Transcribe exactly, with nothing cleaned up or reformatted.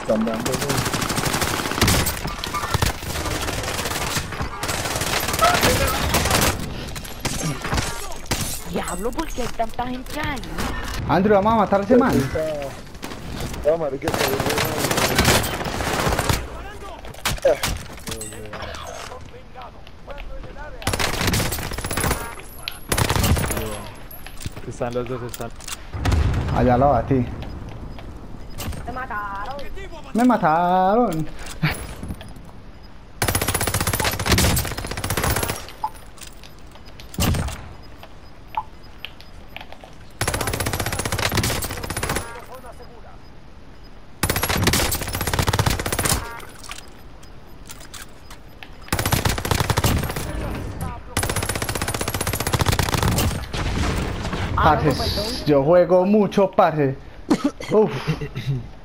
están dando mucho. Diablo, ¿por qué hay tanta gente ahí? Andrew, vamos a matar a ese man. No, marica, que Están los dos, están. Allá lo batí. Me mataron. Me mataron. Ah, no, Parce, pues, yo juego mucho, parce. Uf.